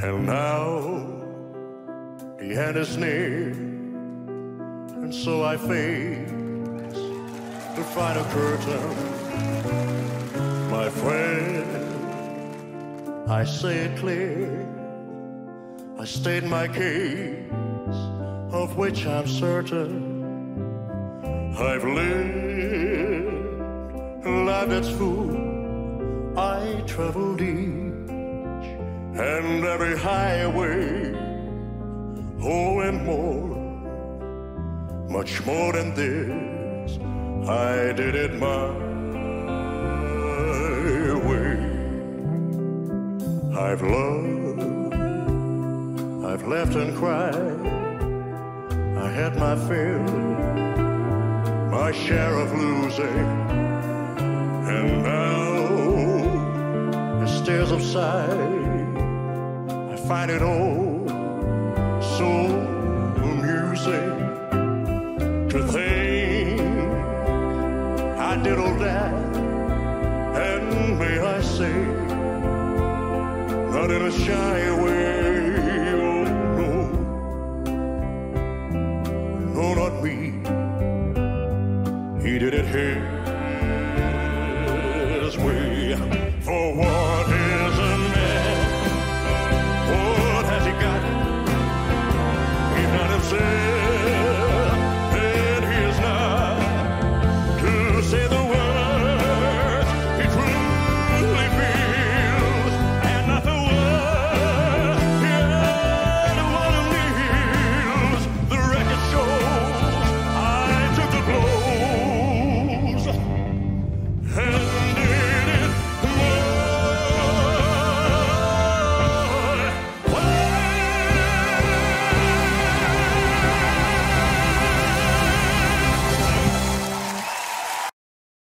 And now he had his name, and so I face the final curtain. My friend, I say it clear, I state my case, of which I'm certain. I've lived a life that's full. I traveled each and every highway, oh, and more, much more than this. I did it my way. I've loved, I've laughed and cried, I had my fill, my share of losing, and now, the stairs of sight, I find it all so amusing to think I did all that, and may I say, not in a shy way, oh no, no, not me. He did it here